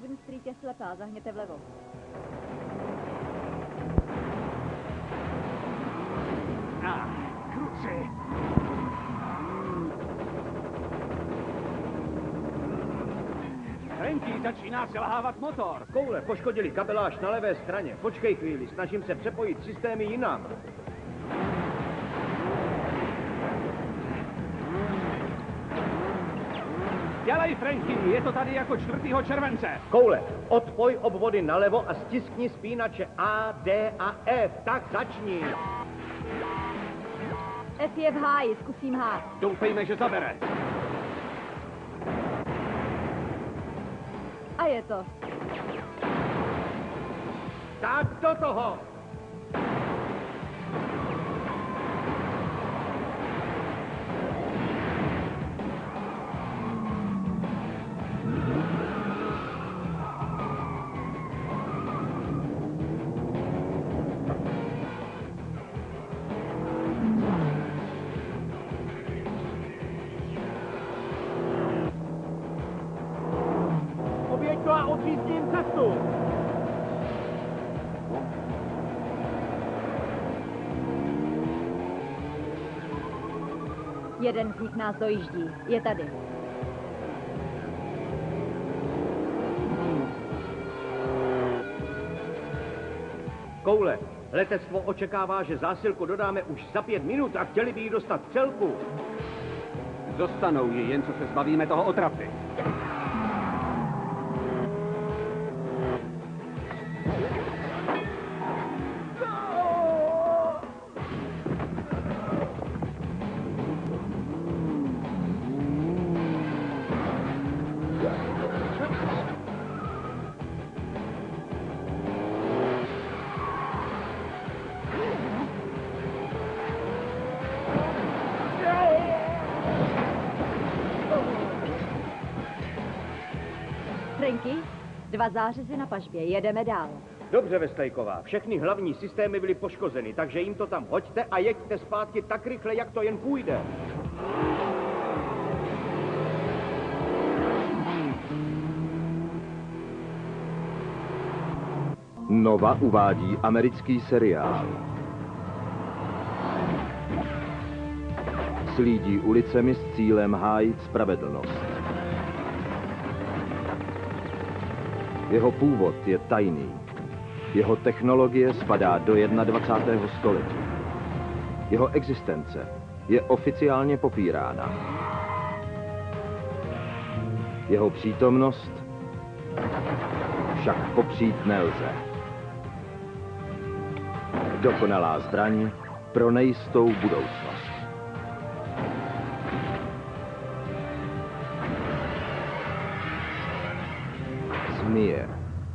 Martin Street je slepá, zahněte vlevo. Kruci! Franky, začíná selhávat motor. Koule, poškodili kabeláž na levé straně. Počkej chvíli, snažím se přepojit systémy jinam. Dělej, Franky, je to tady jako 4. července. Koule, odpoj obvody nalevo a stiskni spínače A, D a F. Tak začni. F je v háji, zkusím H. Doufejme, že zabere. A je to. Tak do toho. A odřízním cestu. Jeden z nich nás dojíždí. Je tady. Koule, letectvo očekává, že zásilku dodáme už za 5 minut a chtěli by ji dostat v celku. Dostanou ji, jen co se zbavíme toho otrapy. Franky, 2 zářezy na pažbě, jedeme dál. Dobře, Vestlejková, všechny hlavní systémy byly poškozeny, takže jim to tam hoďte a jeďte zpátky tak rychle, jak to jen půjde. Nova uvádí americký seriál. Slídí ulicemi s cílem hájit spravedlnost. Jeho původ je tajný. Jeho technologie spadá do 21. století. Jeho existence je oficiálně popírána. Jeho přítomnost však popřít nelze. Dokonalá zbraň pro nejistou budoucnost. Zmije.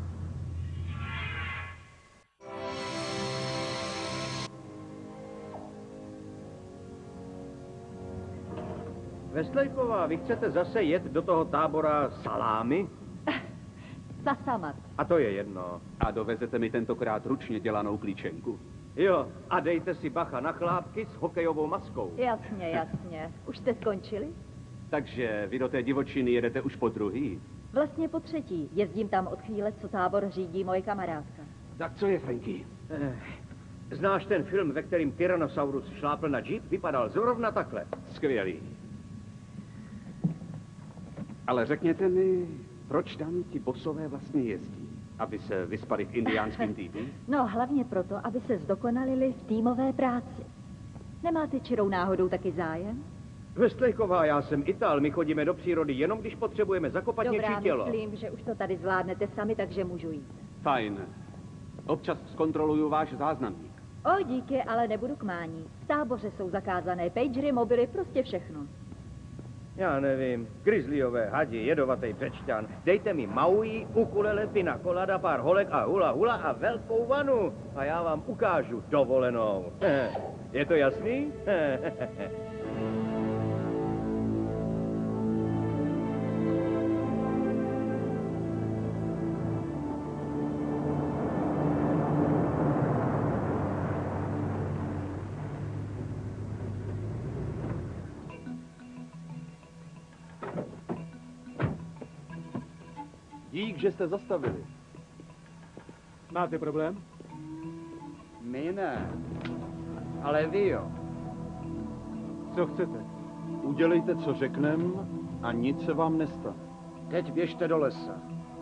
Vestlejková, vy chcete zase jet do toho tábora salámy? Sasamat. A to je jedno. A dovezete mi tentokrát ručně dělanou klíčenku. Jo, a dejte si bacha na chlápky s hokejovou maskou. Jasně, jasně. Už jste skončili? Takže vy do té divočiny jedete už po druhý? Vlastně po třetí. Jezdím tam od chvíle, co tábor řídí moje kamarádka. Tak co je, Franky? Znáš ten film, ve kterým Tyrannosaurus šlápl na džíp? Vypadal zrovna takhle. Skvělý. Ale řekněte mi, proč tam ti bosové vlastně jezdí? Aby se vyspali v indiánském týdnu? No, hlavně proto, aby se zdokonalili v týmové práci. Nemáte čirou náhodou taky zájem? Vestlejková, já jsem Ital, my chodíme do přírody jenom, když potřebujeme zakopat něčí tělo. Myslím, že už to tady zvládnete sami, takže můžu jít. Fajn. Občas zkontroluju váš záznamník. O, díky, ale nebudu k mání. V táboře jsou zakázané pagery, mobily, prostě všechno. Já nevím, grizzlyové, hadi, jedovatý břečťan. Dejte mi Maui, ukulele, pina colada, pár holek a hula hula a velkou vanu. A já vám ukážu dovolenou. Je to jasný? Dík, že jste zastavili. Máte problém? My ne. Ale vy jo. Co chcete? Udělejte, co řeknem a nic se vám nestane. Teď běžte do lesa.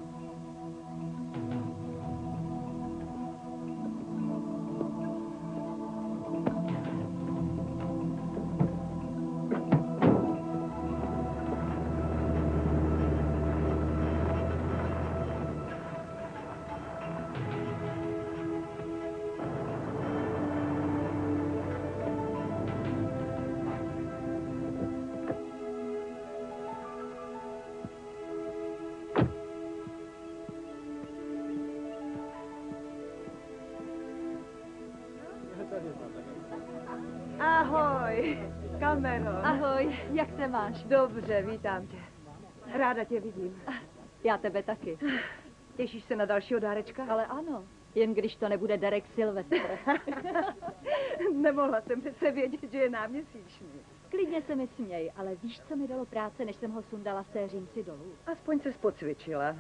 Ahoj, Cameron. Ahoj, jak se máš? Dobře, vítám tě. Ráda tě vidím. Já tebe taky. Těšíš se na dalšího dárečka? Ale ano, jen když to nebude Derek Silvestr. Nemohla jsem přece vědět, že je náměsíční. Klidně se mi směj, ale víš, co mi dalo práce, než jsem ho sundala z té římsy dolů? Aspoň se pocvičila.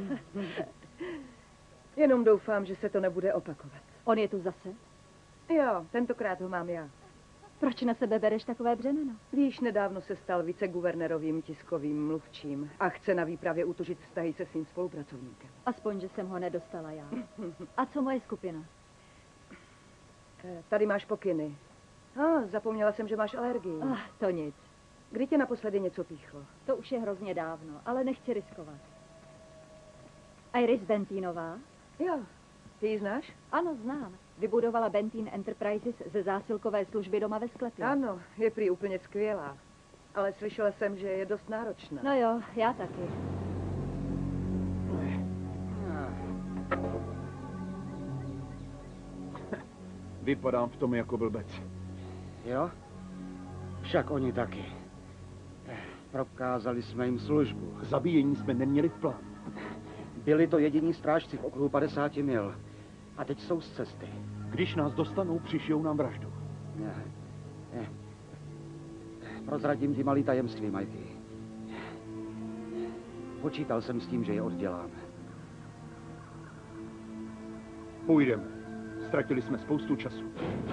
Jenom doufám, že se to nebude opakovat. On je tu zase? Jo, tentokrát ho mám já. Proč na sebe bereš takové břemeno? Víš, nedávno se stal viceguvernérovým tiskovým mluvčím a chce na výpravě utužit vztahy se svým spolupracovníkem. Aspoň, že jsem ho nedostala já. A co moje skupina? Tady máš pokyny. Zapomněla jsem, že máš alergii. To nic. Kdy tě naposledy něco píchlo? To už je hrozně dávno, ale nechci riskovat. Iris Bentínová? Jo, ty ji znáš? Ano, znám. Vybudovala Bentín Enterprises ze zásilkové služby doma ve sklepě. Ano, je prý úplně skvělá. Ale slyšela jsem, že je dost náročná. No jo, já taky. Vypadám v tom jako blbec. Jo? Však oni taky. Prokázali jsme jim službu. Zabíjení jsme neměli v plánu. Byli to jediní strážci v okruhu 50 mil. A teď jsou z cesty. Když nás dostanou, přišijou nám vraždu. Prozradím ti malý tajemství, Mikey. Počítal jsem s tím, že je odděláme. Půjdeme. Ztratili jsme spoustu času.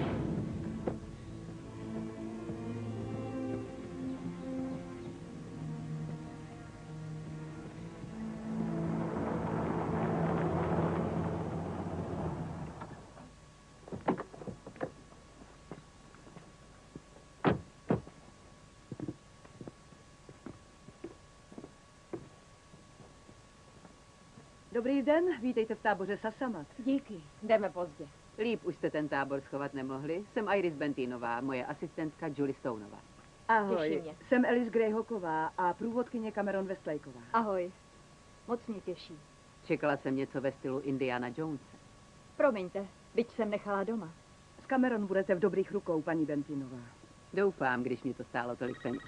Dobrý den, vítejte v táboře Sasamat. Díky, jdeme pozdě. Líp už jste ten tábor schovat nemohli. Jsem Iris Bentínová, moje asistentka Julie Stoneová. Ahoj, Těší mě. jsem Alice Greyhawková a průvodkyně Cameron Westlejková. Ahoj, moc mě těší. Čekala jsem něco ve stylu Indiana Jonese. Promiňte, byť jsem nechala doma. S Cameron budete v dobrých rukou, paní Bentínová. Doufám, když mě to stálo tolik peněz.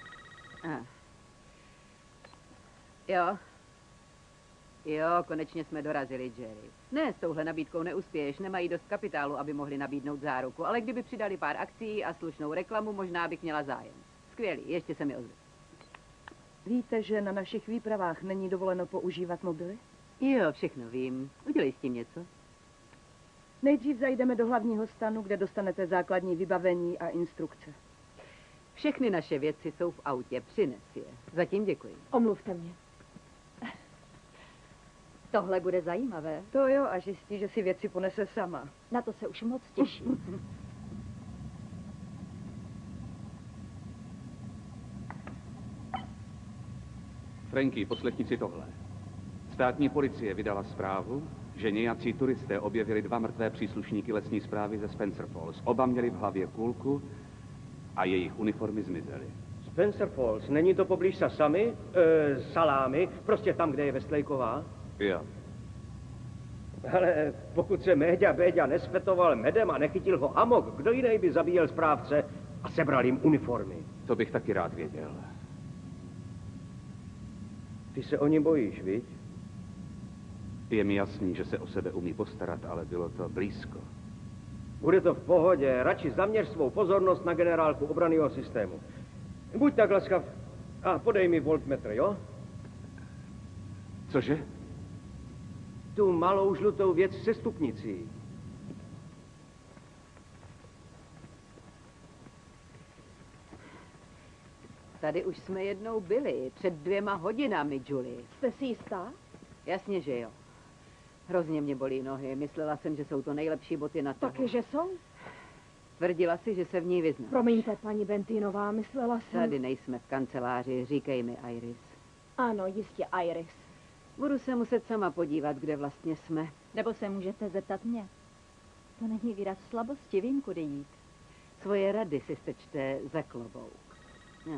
Jo. Jo, konečně jsme dorazili, Jerry. Ne, s touhle nabídkou neuspěješ, nemají dost kapitálu, aby mohli nabídnout záruku, ale kdyby přidali pár akcií a slušnou reklamu, možná bych měla zájem. Skvělý, ještě se mi ozve. Víte, že na našich výpravách není dovoleno používat mobily? Jo, všechno vím. Udělej s tím něco. Nejdřív zajdeme do hlavního stanu, kde dostanete základní vybavení a instrukce. Všechny naše věci jsou v autě, přines je. Zatím děkuji. Omluvte mě. Tohle bude zajímavé. To jo, a zjistí, že si věci ponese sama. Na to se už moc těším. Franky, poslechni si tohle. Státní policie vydala zprávu, že nějací turisté objevili 2 mrtvé příslušníky lesní správy ze Spencer Falls. Oba měli v hlavě kulku a jejich uniformy zmizely. Spencer Falls, není to poblíž Sasami? Salámy, prostě tam, kde je Westlejková? Jo. Ale pokud se Méďa Béďa nespetoval medem a nechytil ho amok, kdo jiný by zabíjel správce a sebral jim uniformy? To bych taky rád věděl. Ty se o ně bojíš, viď? Je mi jasný, že se o sebe umí postarat, ale bylo to blízko. Bude to v pohodě, radši zaměř svou pozornost na generálku obranného systému. Buď tak laskav a podej mi voltmetr, jo? Cože? Tu malou žlutou věc se stupnicí. Tady už jsme jednou byli, před 2 hodinami, Julie. Jste si jistá? Jasně, že jo. Hrozně mě bolí nohy. Myslela jsem, že jsou to nejlepší boty na trhu. Taky, že jsou? Tvrdila si, že se v ní vyzná. Promiňte, paní Bentinová, myslela jsem... Tady nejsme v kanceláři, říkej mi, Iris. Ano, jistě, Iris. Budu se muset sama podívat, kde vlastně jsme. Nebo se můžete zeptat mě. To není výraz slabosti, vím, kudy jít. Svoje rady si stečte za klobouk. No.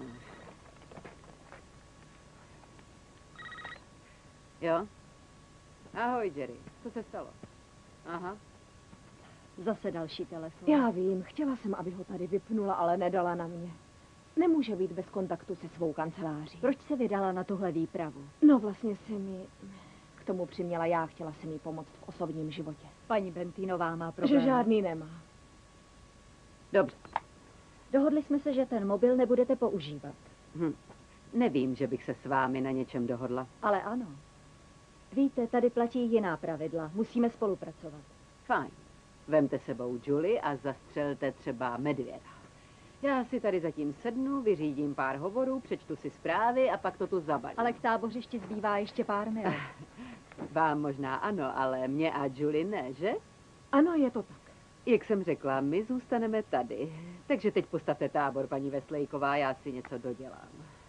Jo? Ahoj, Jerry. Co se stalo? Aha. Zase další telefon. Já vím, chtěla jsem, aby ho tady vypnula, ale nedala na mě. Nemůže být bez kontaktu se svou kanceláří. Proč se vydala na tuhle výpravu? No vlastně se mi k tomu přiměla já, chtěla jsem jí pomoct v osobním životě. Paní Bentinová má problém. Že žádný nemá. Dobře. Dohodli jsme se, že ten mobil nebudete používat. Nevím, že bych se s vámi na něčem dohodla. Ale ano. Víte, tady platí jiná pravidla. Musíme spolupracovat. Fajn. Vemte sebou Julie a zastřelte třeba medvěda. Já si tady zatím sednu, vyřídím pár hovorů, přečtu si zprávy a pak to tu zabalím. Ale k tábořišti zbývá ještě pár mil. Vám možná ano, ale mě a Julie ne, že? Ano, je to tak. Jak jsem řekla, my zůstaneme tady. Takže teď postavte tábor, paní Veslejková, já si něco dodělám.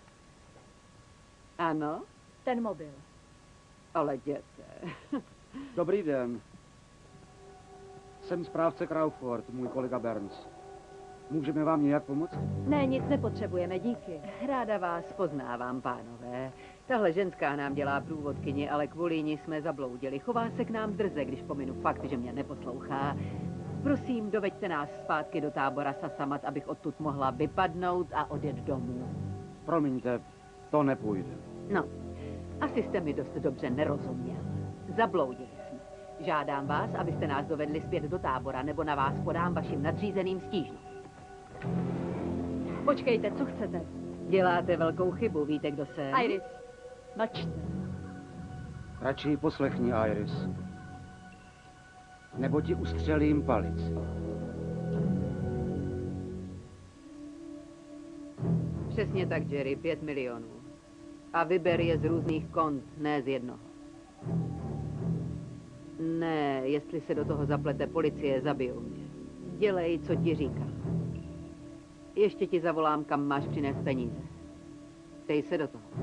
Ano? Ten mobil. Ale jděte. Dobrý den. Jsem správce Crawford, můj kolega Burns. Můžeme vám nějak pomoct? Ne, nic nepotřebujeme, díky. Ráda vás poznávám, pánové. Tahle ženská nám dělá průvodkyni, ale kvůli ní jsme zabloudili. Chová se k nám drze, když pominu fakt, že mě neposlouchá. Prosím, doveďte nás zpátky do tábora Sasamat, abych odtud mohla vypadnout a odjet domů. Promiňte, to nepůjde. No, asi jste mi dost dobře nerozuměl. Zabloudili jsme. Žádám vás, abyste nás dovedli zpět do tábora, nebo na vás podám vašim nadřízeným stížnost. Počkejte, co chcete? Děláte velkou chybu, víte, kdo jsem? Iris, mlčte. Radši poslechni, Iris. Nebo ti ustřelím palici. Přesně tak, Jerry, 5 milionů. A vyber je z různých kont, ne z jednoho. Ne, jestli se do toho zaplete policie, zabijou mě. Dělej, co ti říkám. Ještě ti zavolám, kam máš přinést peníze. Dej se do toho.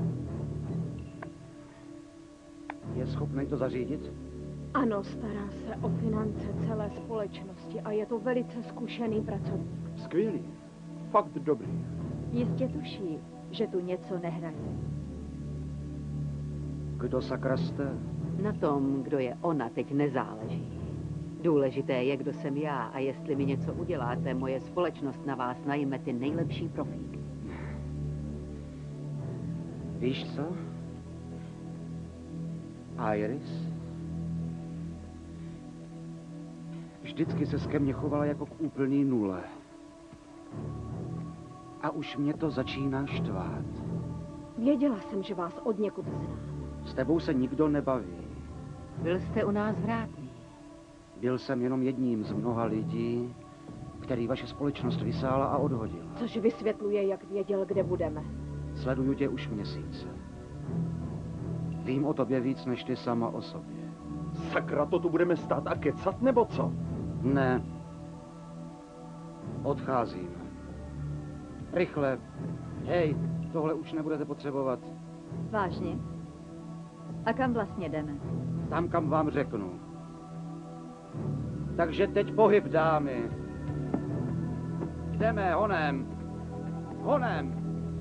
Je schopný to zařídit? Ano, stará se o finance celé společnosti a je to velice zkušený pracovník. Skvělý. Fakt dobrý. Jistě tuší, že tu něco nehraje. Kdo sakra jste? Na tom, kdo je ona, teď nezáleží. Důležité je, kdo jsem já a jestli mi něco uděláte, moje společnost na vás najme ty nejlepší profíky. Víš co? Iris? Vždycky se ke mně chovala jako k úplný nule. A už mě to začíná štvát. Věděla jsem, že vás od někud znám. S tebou se nikdo nebaví. Byl jste u nás vrátný. Byl jsem jenom jedním z mnoha lidí, který vaše společnost vysála a odhodila. Což vysvětluje, jak věděl, kde budeme. Sleduju tě už měsíce. Vím o tobě víc, než ty sama o sobě. Sakra, to tu budeme stát a kecat, nebo co? Ne. Odcházím. Rychle. Hej, tohle už nebudete potřebovat. Vážně? A kam vlastně jdeme? Tam, kam vám řeknu. Takže teď pohyb, dámy. Jdeme, honem. Honem.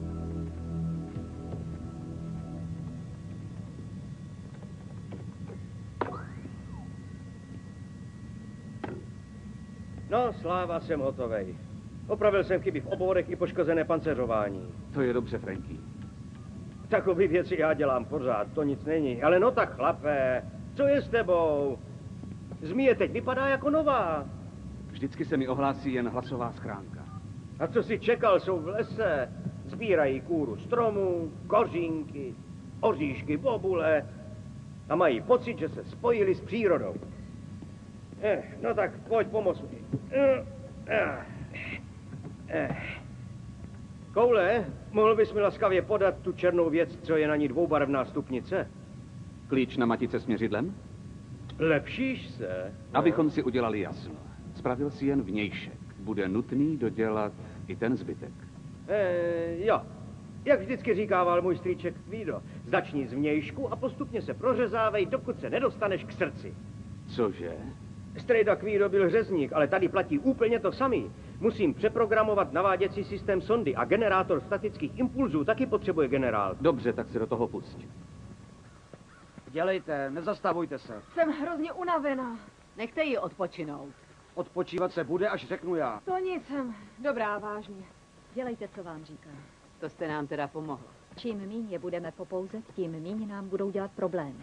No, sláva, jsem hotovej. Opravil jsem chyby v oborech i poškozené pancéřování. To je dobře, Franky. Takové věci já dělám pořád, to nic není. Ale no tak, chlape, co je s tebou? Zmije teď vypadá jako nová. Vždycky se mi ohlásí jen hlasová schránka. A co si čekal, jsou v lese. Sbírají kůru stromů, kořínky, oříšky, bobule. A mají pocit, že se spojili s přírodou. No tak pojď, pomoz mi. Koule, mohl bys mi laskavě podat tu černou věc, co je na ní dvoubarevná stupnice? Klíč na matice s měřidlem? Lepšíš se? Abychom si udělali jasno. Spravil si jen vnějšek. Bude nutný dodělat i ten zbytek. Jo. Jak vždycky říkával můj strýček Kvído, začni z vnějšku a postupně se prořezávej, dokud se nedostaneš k srdci. Cože? Strejda Kvído byl řezník, ale tady platí úplně to samý. Musím přeprogramovat naváděcí systém sondy a generátor statických impulzů taky potřebuje generál. Dobře, tak se do toho pusť. Dělejte, nezastavujte se. Jsem hrozně unavená. Nechte ji odpočinout. Odpočívat se bude, až řeknu já. To nic, jsem dobrá, vážně. Dělejte, co vám říkám. To jste nám teda pomohlo. Čím míň je budeme popouzet, tím míň nám budou dělat problémy.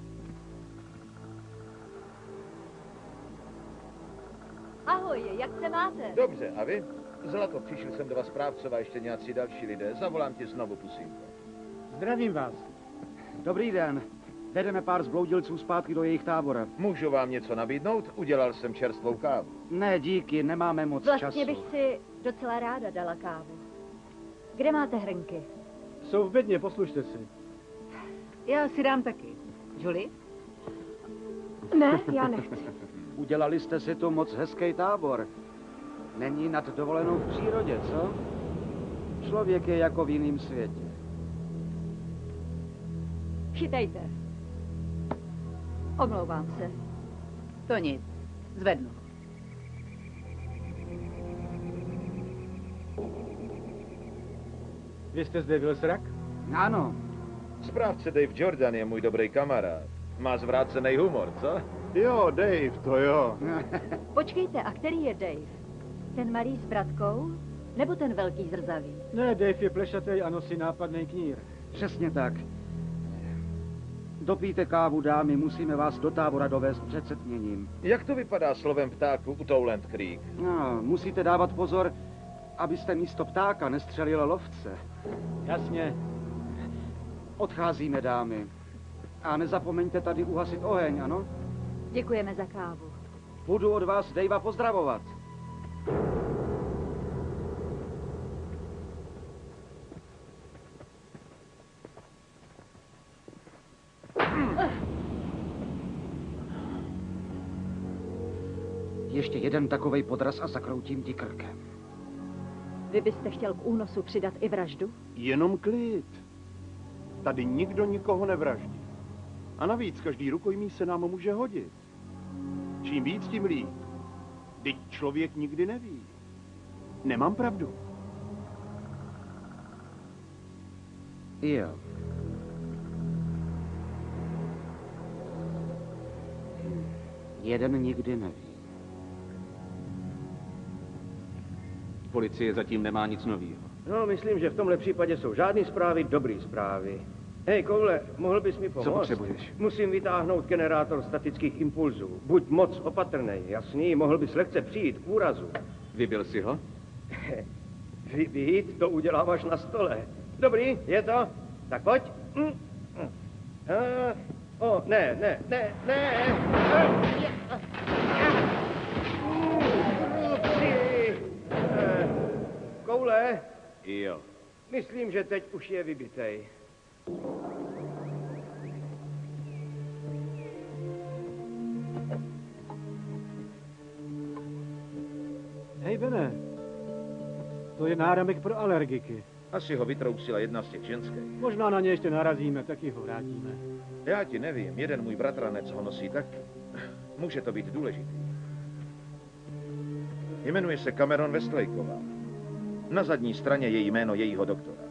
Ahoj, jak se máte? Dobře, a vy? Zlato, přišli jsem do vás správcova ještě nějací další lidé. Zavolám ti znovu, pusínko. Zdravím vás. Dobrý den. Vedeme pár zbloudilců zpátky do jejich tábora. Můžu vám něco nabídnout? Udělal jsem čerstvou kávu. Ne, díky, nemáme moc Vlastně času. bych si docela ráda dala kávu. Kde máte hrnky? Jsou v bedně, poslušte si. Já si dám taky. Julie? Ne, já nechci. Udělali jste si tu moc hezký tábor. Není nad dovolenou v přírodě, co? Člověk je jako v jiném světě. Chytejte. Omlouvám se. To nic. Zvednu ho. Vy jste zde Wilsrak? Ano. Správce Dave Jordan je můj dobrý kamarád. Má zvrácený humor, co? Jo, Dave, to jo. Počkejte, a který je Dave? Ten malý s bratkou? Nebo ten velký zrzavý? Ne, Dave je plešatý a nosí nápadný knír. Přesně tak. Dopijte kávu, dámy, musíme vás do tábora dovést před setměním. Jak to vypadá slovem ptáku u Towland Creek? No, musíte dávat pozor, abyste místo ptáka nestřelil lovce. Jasně. Odcházíme, dámy. A nezapomeňte tady uhasit oheň, ano? Děkujeme za kávu. Budu od vás Davea pozdravovat. Ještě jeden takovej podraz a zakroutím ti krkem. Vy byste chtěl k únosu přidat i vraždu? Jenom klid. Tady nikdo nikoho nevraždí. A navíc každý rukojmí se nám může hodit. Čím víc, tím líp. Vždyť člověk nikdy neví. Nemám pravdu. Jo. Jeden nikdy neví. Policie zatím nemá nic nového. No, myslím, že v tomhle případě jsou žádné zprávy, dobrý zprávy. Hej, Koule, mohl bys mi pomoct? Co potřebuješ? Musím vytáhnout generátor statických impulzů. Buď moc opatrnej, jasný, mohl bys lehce přijít k úrazu. Vybil si ho? Vybít, to uděláváš na stole. Dobrý, je to? Tak pojď. Ne. Koule? Jo. Myslím, že teď už je vybitej. Hej, Bene. To je náramek pro alergiky. Asi ho vytrousila jedna z těch ženských. Možná na ně ještě narazíme, taky ho vrátíme. Já ti nevím, jeden můj bratranec ho nosí taky. Může to být důležitý. Jmenuje se Cameron Westlejková. Na zadní straně je jméno jejího doktora.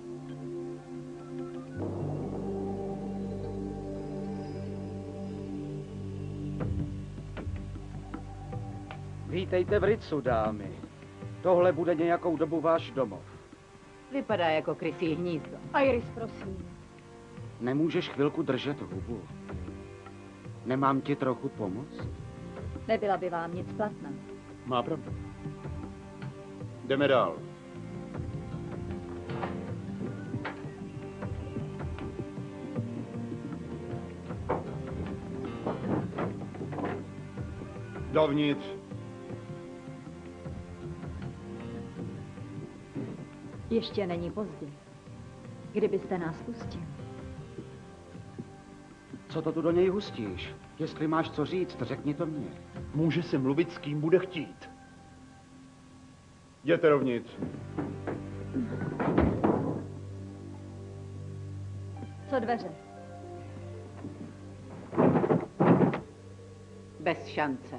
Vítejte v Ritzu, dámy. Tohle bude nějakou dobu váš domov. Vypadá jako krysí hnízdo. Iris, prosím. Nemůžeš chvilku držet hubu? Nemám ti trochu pomoct? Nebyla by vám nic platná. Má pravdu. Jdeme dál. Dovnitř. Ještě není pozdě. Kdybyste nás pustil. Co to tu do něj hustíš? Jestli máš co říct, řekni to mně. Může si mluvit s kým bude chtít. Jděte dovnitř. Co dveře? Bez šance.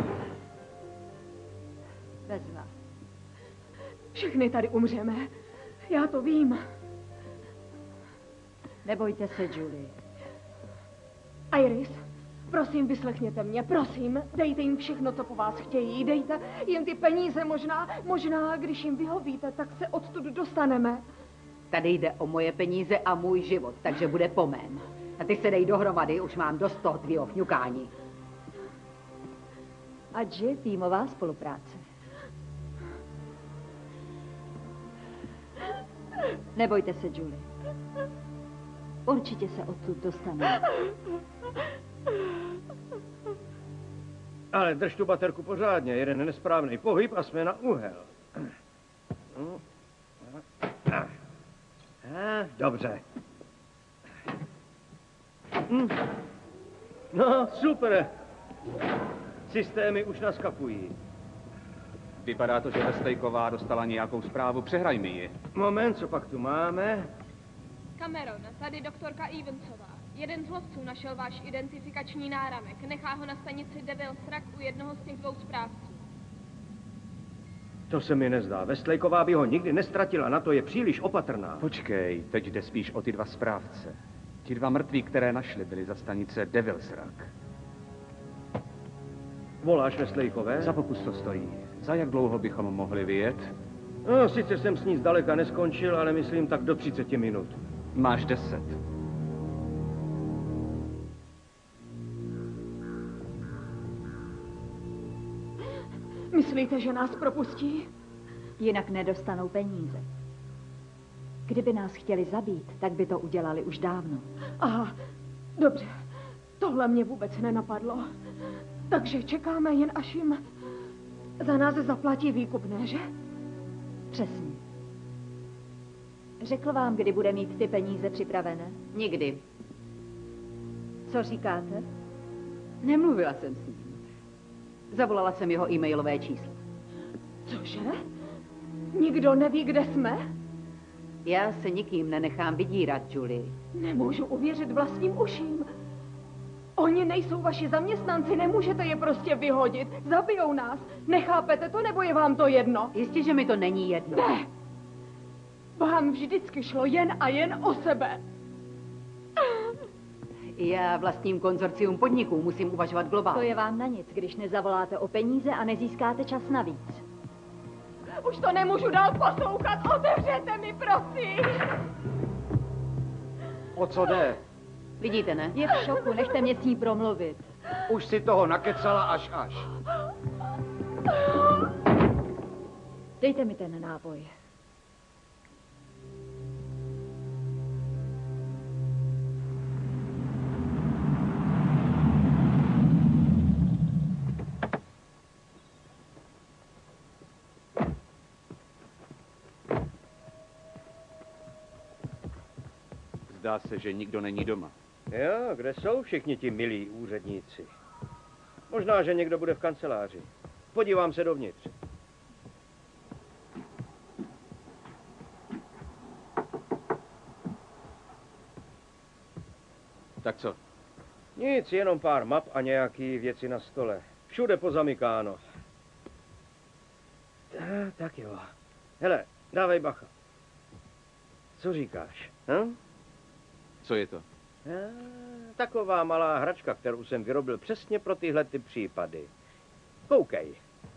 Bezva. Všichni tady umřeme. Já to vím. Nebojte se, Julie. Iris, prosím, vyslechněte mě, prosím. Dejte jim všechno, co po vás chtějí. Dejte jim ty peníze, možná, když jim vyhovíte, tak se odtud dostaneme. Tady jde o moje peníze a můj život, takže bude po mém. A ty se dej dohromady, už mám dost toho tvýho fňukání. Adži, týmová spolupráce. Nebojte se, Julie. Určitě se odtud dostaneme. Ale drž tu baterku pořádně, jeden nesprávný pohyb a jsme na úhel. Dobře. No, super. Systémy už naskakují. Vypadá to, že Westlejková dostala nějakou zprávu. Přehrajme ji. Moment, co pak tu máme? Cameron, tady doktorka Evansová. Jeden z lovců našel váš identifikační náramek. Nechá ho na stanici Devil's Rock u jednoho z těch dvou správců. To se mi nezdá. Westlejková by ho nikdy nestratila, na to je příliš opatrná. Počkej, teď jde spíš o ty dva správce. Ti dva mrtví, které našli, byli za stanice Devil's Rock. Voláš Westlejkové? Za pokus to stojí. Za jak dlouho bychom mohli vyjet? No, sice jsem s ní zdaleka neskončil, ale myslím tak do 30 minut. Máš 10. Myslíte, že nás propustí? Jinak nedostanou peníze. Kdyby nás chtěli zabít, tak by to udělali už dávno. Aha, dobře. Tohle mě vůbec nenapadlo. Takže čekáme jen, až jim za nás zaplatí výkupné, že? Přesně. Řekl vám, kdy bude mít ty peníze připravené? Nikdy. Co říkáte? Nemluvila jsem s ním. Zavolala jsem jeho e-mailové číslo. Cože? Nikdo neví, kde jsme? Já se nikým nenechám vydírat, Julie. Nemůžu uvěřit vlastním uším. Oni nejsou vaši zaměstnanci, nemůžete je prostě vyhodit. Zabijou nás. Nechápete to, nebo je vám to jedno? Jistě, že mi to není jedno. Ne. Vám vždycky šlo jen a jen o sebe. Já vlastním konzorcium podniků musím uvažovat globálně. To je vám na nic, když nezavoláte o peníze a nezískáte čas navíc. Už to nemůžu dál poslouchat, otevřete mi, prosím. O co jde? Vidíte, ne? Je v šoku, nechte mě s ní promluvit. Už si toho nakecala až. Dejte mi ten nápoj. Zdá se, že nikdo není doma. Jo, kde jsou všichni ti milí úředníci? Možná, že někdo bude v kanceláři. Podívám se dovnitř. Tak co? Nic, jenom pár map a nějaký věci na stole. Všude pozamykáno. Tak jo. Hele, dávej bacha. Co říkáš? Hm? Co je to? Taková malá hračka, kterou jsem vyrobil přesně pro tyhle ty případy. Koukej.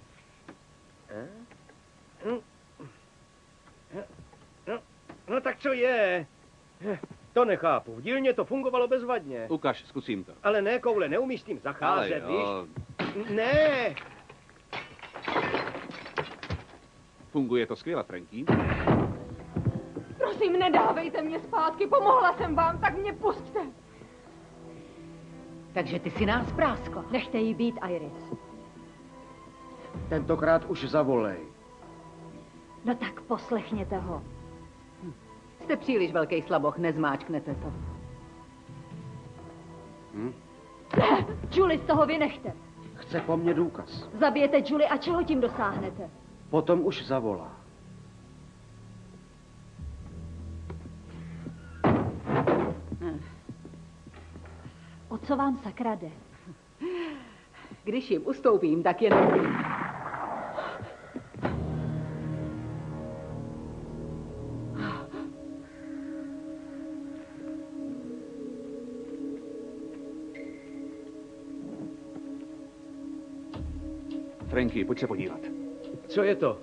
No tak co je? To nechápu. V dílně to fungovalo bezvadně. Ukaž, zkusím to. Ale ne, koule, neumí s tím zacházet, ale jo. Víš? Ne! Funguje to skvěle, Franky. Prosím, nedávejte mě zpátky, pomohla jsem vám, tak mě pusťte. Takže ty si nás práskla. Nechte jí být, Iris. Tentokrát už zavolej. No tak poslechněte ho. Jste příliš velký slaboch, nezmáčknete to. Julie, z toho vynechte. Chce po mně důkaz. Zabijete Julie a čeho tím dosáhnete? Potom už zavolá. O co vám sakra jde? Když jim ustoupím, tak jenom... Franky, pojď se podívat. Co je to?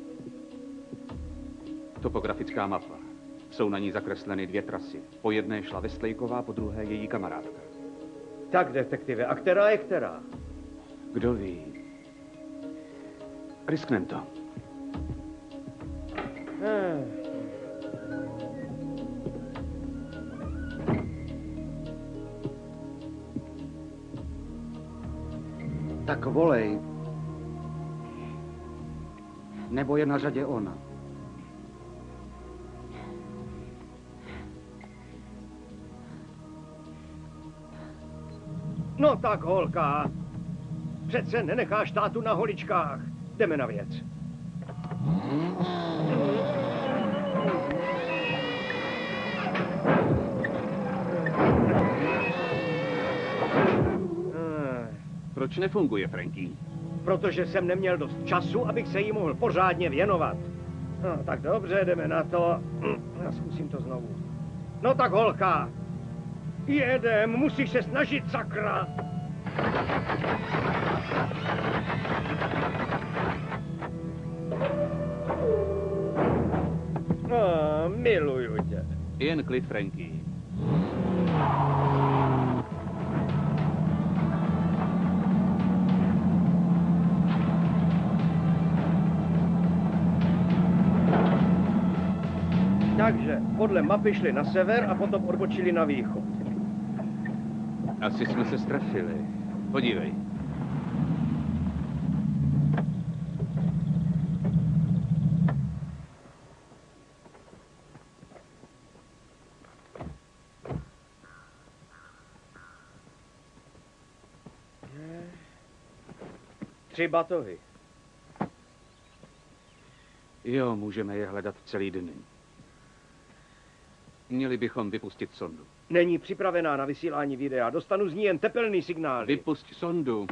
Topografická mapa. Jsou na ní zakresleny 2 trasy. Po jedné šla Westlejková, po druhé její kamarádka. Tak, detektive, a která je která? Kdo ví? Risknem to. Tak volej. Nebo je na řadě ona. No tak, holka. Přece nenecháš tátu na holičkách. Jdeme na věc. Proč nefunguje, Franky? Protože jsem neměl dost času, abych se jí mohl pořádně věnovat. No, tak dobře, jdeme na to. Já zkusím to znovu. No tak, holka. Jedem, musíš se snažit, sakra. Miluju tě. Jen klid, Franky. Takže podle mapy šli na sever a potom odbočili na východ. Asi jsme se strefili. Podívej. Tři batohy. Jo, můžeme je hledat celý den. Měli bychom vypustit sondu. Není připravená na vysílání videa. Dostanu z ní jen tepelný signál. Vypusť sondu.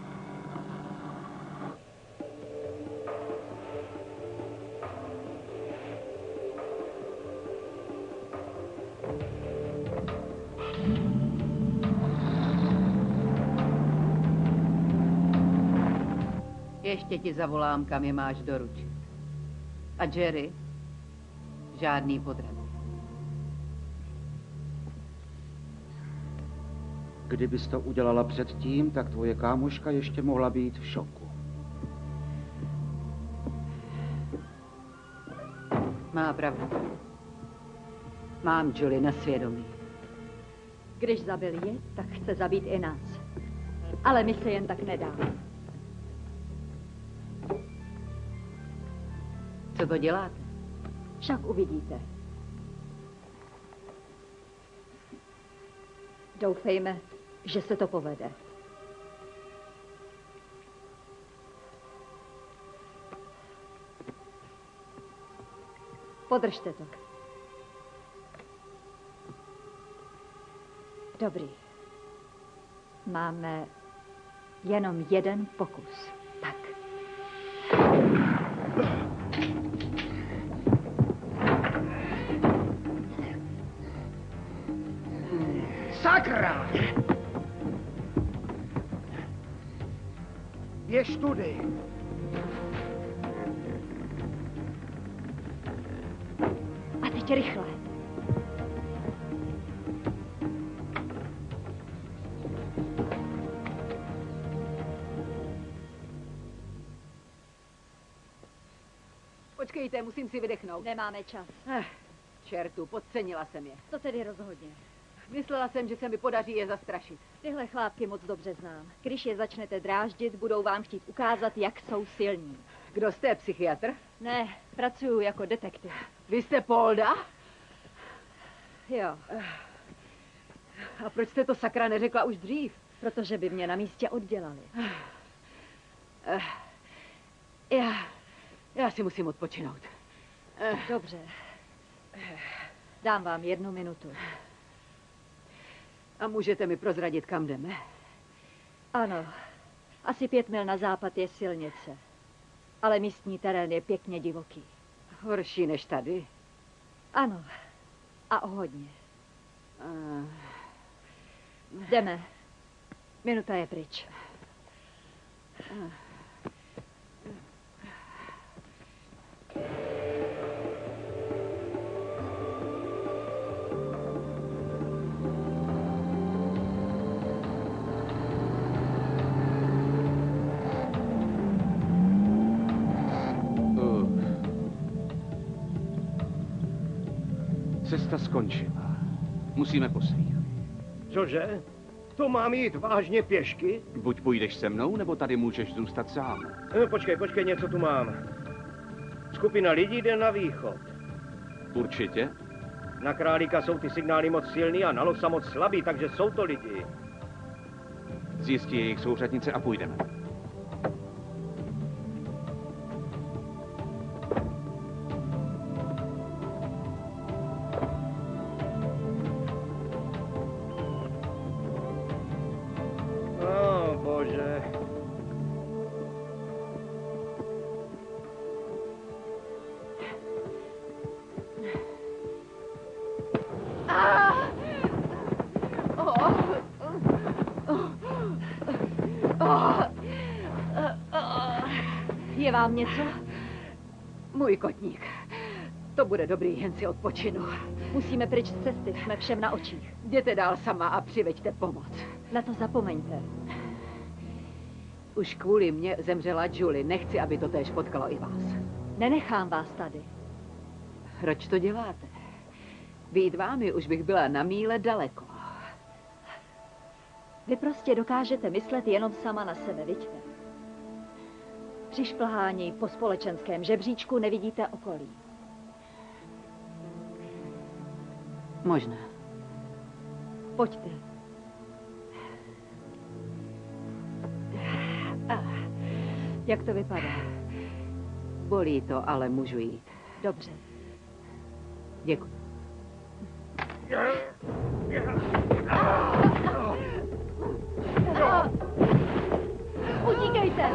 Ještě ti zavolám, kam je máš doručit. A Jerry? Žádný podraz. Kdybys to udělala předtím, tak tvoje kámoška ještě mohla být v šoku. Má pravdu. Mám Julie na svědomí. Když zabil je, tak chce zabít i nás. Ale my se jen tak nedáme. Co to děláte? Však uvidíte. Doufejme, že se to povede. Podržte to. Dobrý. Máme jenom jeden pokus. Tak. Sakra! Běž tudy. A teď rychle. Počkejte, musím si vydechnout. Nemáme čas. Čertu, podcenila jsem je. To tedy rozhodně. Myslela jsem, že se mi podaří je zastrašit. Tyhle chlápky moc dobře znám. Když je začnete dráždit, budou vám chtít ukázat, jak jsou silní. Kdo jste, psychiatr? Ne, pracuju jako detektiv. Vy jste Polda? Jo. A proč jste to sakra neřekla už dřív? Protože by mě na místě oddělali. Já si musím odpočinout. Dobře. Dám vám 1 minutu. A můžete mi prozradit, kam jdeme? Ano. Asi 5 mil na západ je silnice. Ale místní terén je pěkně divoký. Horší než tady? Ano. A o hodně. Jdeme. Minuta je pryč. Cesta skončila. Musíme po svých. Cože? To mám jít vážně pěšky? Buď půjdeš se mnou, nebo tady můžeš zůstat sám. Počkej, něco tu mám. Skupina lidí jde na východ. Určitě? Na Králíka jsou ty signály moc silný a na Losa moc slabý, takže jsou to lidi. Zjistí jejich souřadnice a půjdeme. Bože. Je vám něco? Můj kotník. To bude dobrý, jen si odpočinu. Musíme pryč z cesty, jsme všem na očích. Jděte dál sama a přiveďte pomoc. Na to zapomeňte. Už kvůli mně zemřela Julie. Nechci, aby to též potkalo i vás. Nenechám vás tady. Proč to děláte? Být vámi už bych byla na míle daleko. Vy prostě dokážete myslet jenom sama na sebe, vidíte? Při šplhání po společenském žebříčku nevidíte okolí. Možná. Pojďte. Jak to vypadá? Bolí to, ale můžu jít. Dobře. Děkuji. Utíkejte!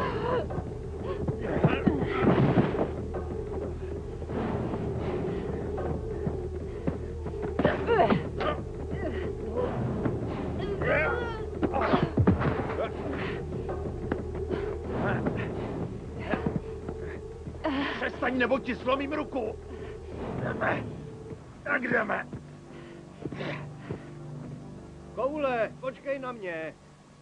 Přestaň, nebo ti zlomím ruku. Tak jdeme. Koule, počkej na mě.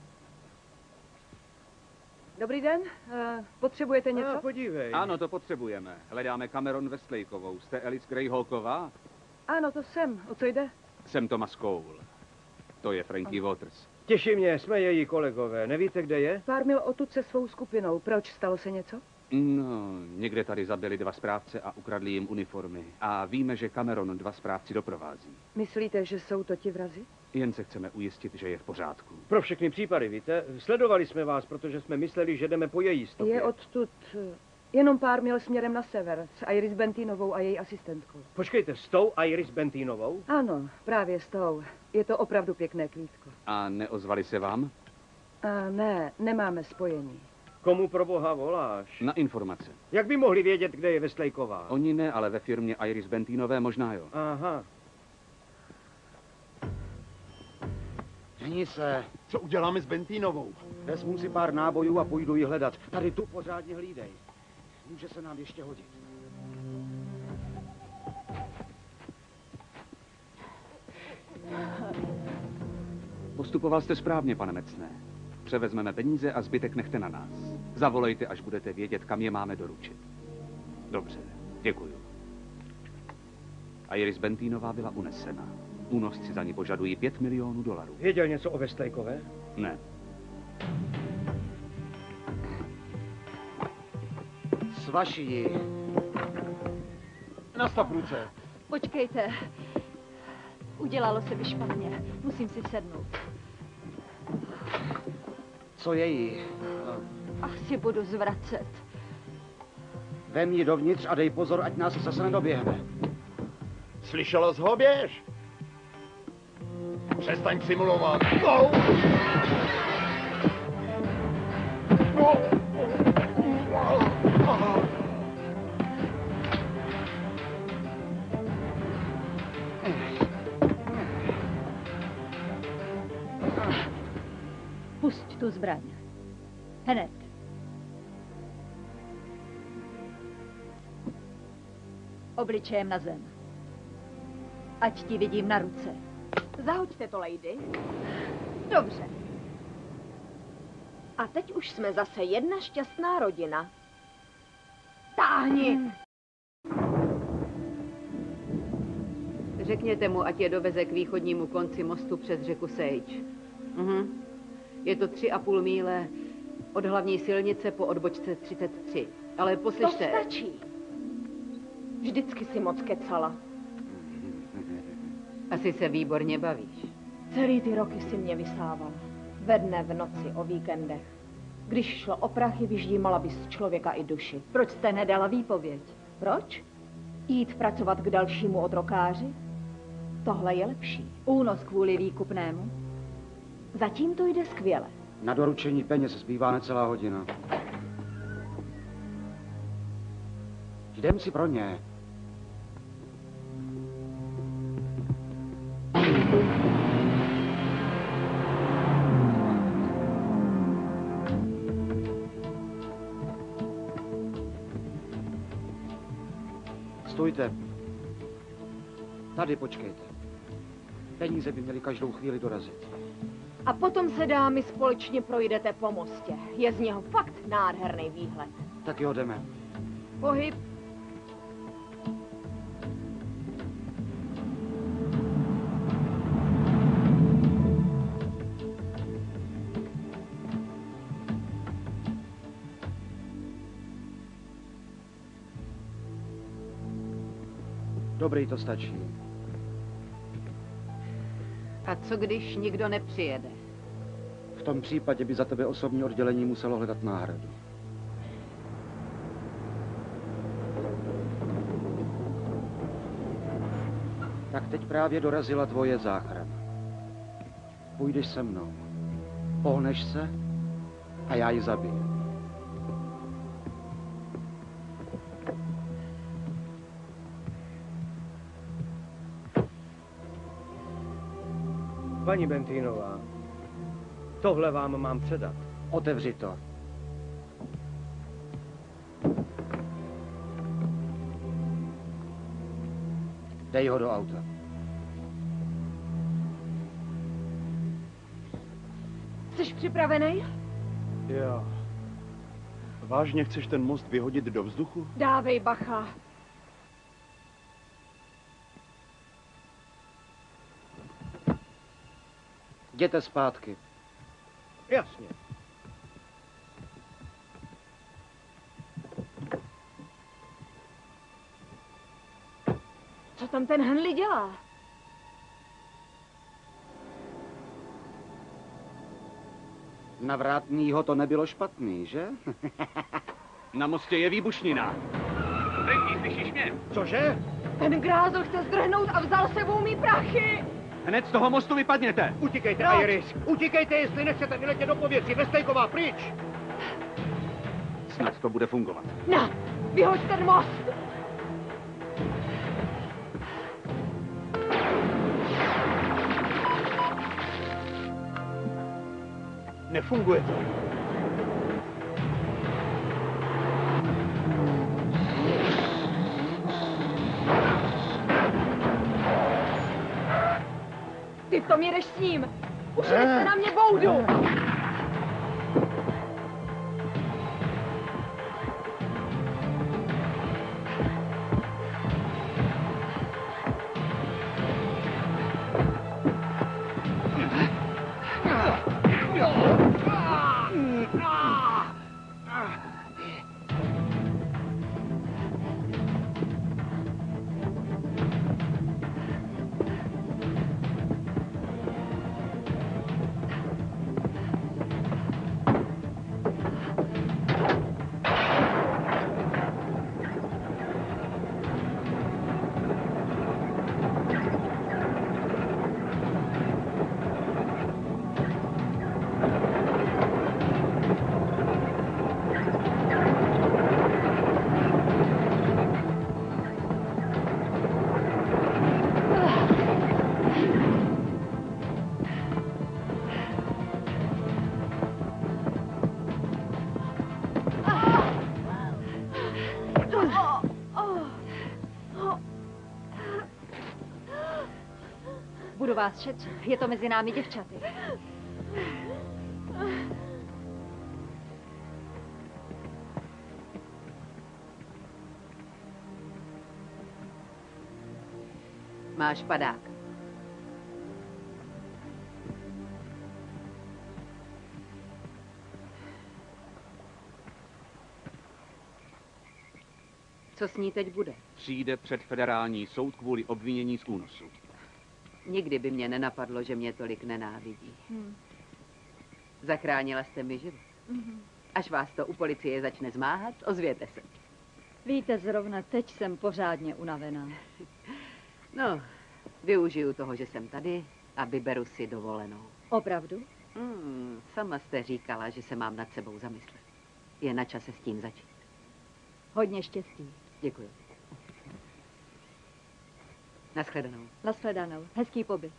Dobrý den, potřebujete něco? Podívej. Ano, to potřebujeme. Hledáme Cameron Westlejkovou. Jste Alice Greyhawková? Ano, to jsem. O co jde? Jsem Thomas Cole. To je Frankie Waters. Těší mě, jsme její kolegové. Nevíte, kde je? Pár mil odtud se svou skupinou. Proč? Stalo se něco? No, někde tady zabili 2 správce a ukradli jim uniformy. A víme, že Cameron 2 správci doprovází. Myslíte, že jsou to ti vrazi? Jen se chceme ujistit, že je v pořádku. Pro všechny případy, víte? Sledovali jsme vás, protože jsme mysleli, že jdeme po její stopě. Je odtud jenom pár mil směrem na sever s Iris Bentinovou a její asistentkou. Počkejte, s tou Iris Bentinovou? Ano, právě s tou. Je to opravdu pěkné kvítko. A neozvali se vám? Ne, nemáme spojení. Komu pro boha voláš? Na informace. Jak by mohli vědět, kde je Westlejková? Oni ne, ale ve firmě Iris Bentinové možná jo. Aha. Žení se. Co uděláme s Bentínovou? Vezmu si pár nábojů a půjdu ji hledat. Tady tu pořádně hlídej. Může se nám ještě hodit. Postupoval jste správně, pane Mecné. Převezmeme peníze a zbytek nechte na nás. Zavolejte, až budete vědět, kam je máme doručit. Dobře, děkuju. Iris Bentínová byla unesena. Únosci za ní požadují $5 milionů. Věděl něco o Westlejkové? Ne. Svaší. Nastav ruce. Počkejte. Udělalo se mi špatně. Musím si sednout. Co je jí? Asi budu zvracet. Vem ji dovnitř a dej pozor, ať nás zase nedoběhne. Slyšela jsi ho, běž! Přestaň simulovat. No! Pusť tu zbraň. Hned. Obličejem na zem. Ať ti vidím na ruce. Zahoďte to, lady. Dobře. A teď už jsme zase jedna šťastná rodina. Táhni! Řekněte mu, ať je doveze k východnímu konci mostu přes řeku Sage. Je to 3,5 míle od hlavní silnice po odbočce 33. Ale poslyšte... To stačí. Vždycky si moc kecala. Asi se výborně bavíš. Celý ty roky si mě vysával. Ve dne, v noci, o víkendech. Když šlo o prachy, vyždímala bys z člověka i duši. Proč jste nedala výpověď? Proč? Jít pracovat k dalšímu otrokáři? Tohle je lepší. Únos kvůli výkupnému? Zatím to jde skvěle. Na doručení peněz zbývá necelá hodina. Jdem si pro ně. Stůjte. Tady počkejte. Peníze by měly každou chvíli dorazit. A potom se, dámy, společně projdete po mostě. Je z něho fakt nádherný výhled. Tak jo, jdeme. Pohyb. Dobrý, to stačí. A co když nikdo nepřijede? V tom případě by za tebe osobní oddělení muselo hledat náhradu. Tak teď právě dorazila tvoje záchrana. Půjdeš se mnou. Pohneš se a já ji zabiju. Paní Bentínová, tohle vám mám předat. Otevři to. Dej ho do auta. Jsi připravený? Jo. Vážně chceš ten most vyhodit do vzduchu? Dávej bacha. Jděte zpátky. Jasně. Co tam ten Henley dělá? Na vrátnýho to nebylo špatný, že? Na mostě je výbušnina. Franky, slyšíš mě? Cože? Ten grázl chce zdrhnout a vzal sebou mý prachy! Hned z toho mostu vypadněte. Utíkejte, No. Iris! Utíkejte, jestli nechcete vyletět do povětří. Westlejková, pryč! Snad to bude fungovat. Na, vyhoď ten most! Nefunguje to. Ty to jedeš s ním! Už nechte na mě boudu! vás šetří. Je to mezi námi děvčaty. Máš padák. Co s ní teď bude? Přijde před federální soud kvůli obvinění z únosu. Nikdy by mě nenapadlo, že mě tolik nenávidí. Zachránila jste mi život. Až vás to u policie začne zmáhat, ozvěte se. Víte, zrovna teď jsem pořádně unavená. No, využiju toho, že jsem tady a vyberu si dovolenou. Opravdu? Sama jste říkala, že se mám nad sebou zamyslet. Je na čase s tím začít. Hodně štěstí. Děkuji. Naschledanou. Naschledanou. Hezký pobyt.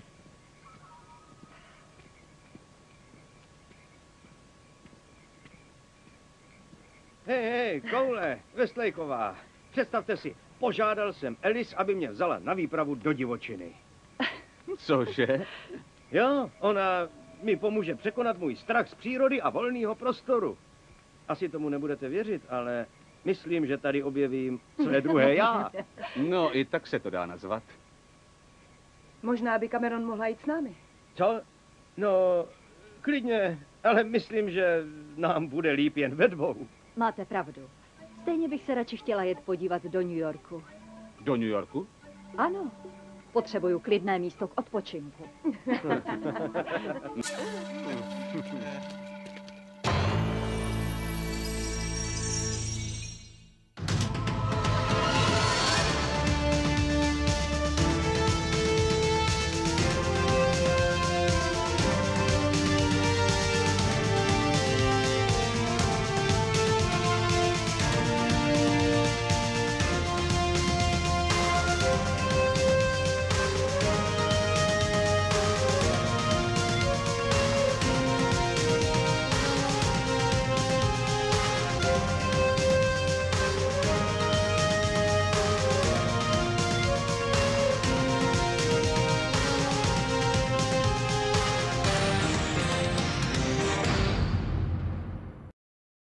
Hej, Koule, Westlejková, představte si, požádal jsem Alice, aby mě vzala na výpravu do divočiny. Cože? Jo, ona mi pomůže překonat můj strach z přírody a volného prostoru. Asi tomu nebudete věřit, ale myslím, že tady objevím své druhé já. No, i tak se to dá nazvat. Možná by Cameron mohla jít s námi. Co? No, klidně, ale myslím, že nám bude líp jen ve dvou. Máte pravdu. Stejně bych se radši chtěla jet podívat do New Yorku. Do New Yorku? Ano. Potřebuju klidné místo k odpočinku.